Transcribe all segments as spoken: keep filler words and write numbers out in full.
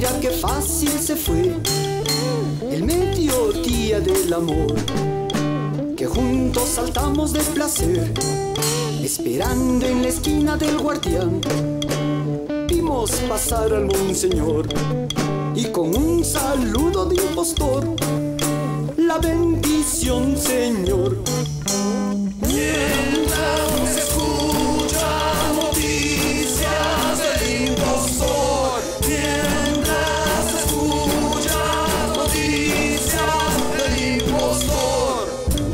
Mira qué fácil se fue el mediodía del amor, que juntos saltamos de placer, esperando en la esquina del guardián. Vimos pasar al monseñor y con un saludo de impostor, la bendición, Señor. Mientras escucha noticias del impostor, mientras escucha noticias del impostor.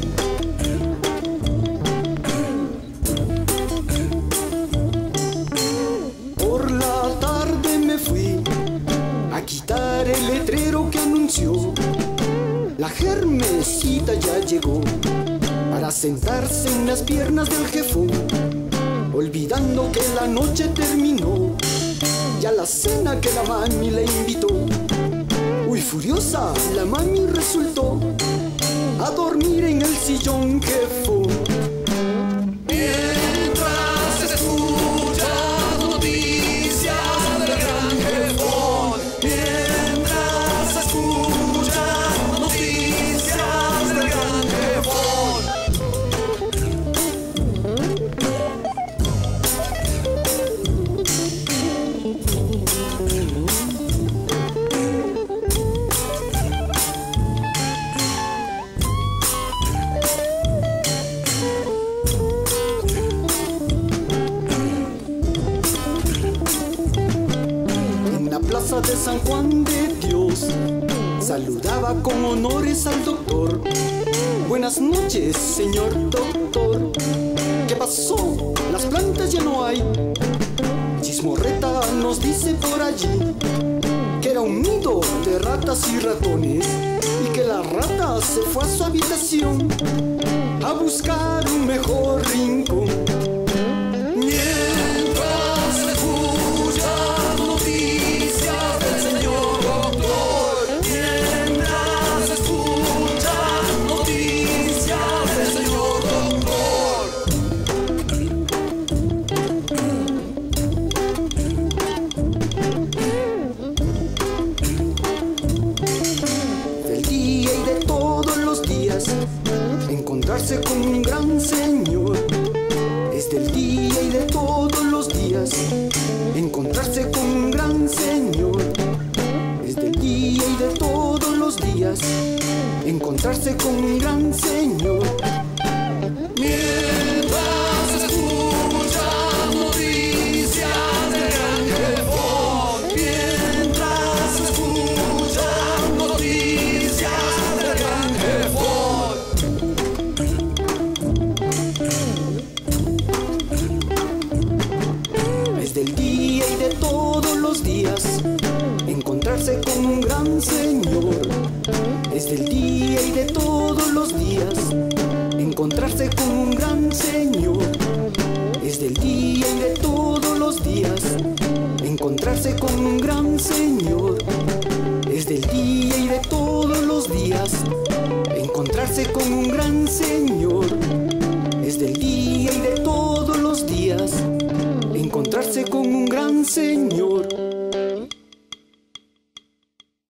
Por la tarde me fui a quitar el letrero que anunció: la Germesita ya llegó para sentarse en las piernas del jefón, olvidando que la noche terminó, ya la cena que la mami le invitó. Uy, furiosa, la mami resultó a dormir en el sillón jefón. Mientras escucha noticias del gran jefón, mientras escucha noticias del gran jefón. Plaza de San Juan de Dios saludaba con honores al doctor. Buenas noches, señor doctor. ¿Qué pasó? Las plantas ya no hay. Chismorreta nos dice por allí que era un nido de ratas y ratones, y que la rata se fue a su habitación a buscar un mejor rincón. Encontrarse con un gran señor es del día y de todos los días. Encontrarse con un gran señor es del día y de todos los días. Encontrarse con un gran señor. Mientras escucha noticias del gran jefón, mientras escucha noticias del gran jefón. Es del día y de todos los días encontrarse con un gran señor. Es del día y de todos los días encontrarse con un gran señor. Es del día y de todos los días encontrarse con un gran señor. Es del día y de todos los días encontrarse con un gran señor. Es del día y de todos los días encontrarse con un gran señor.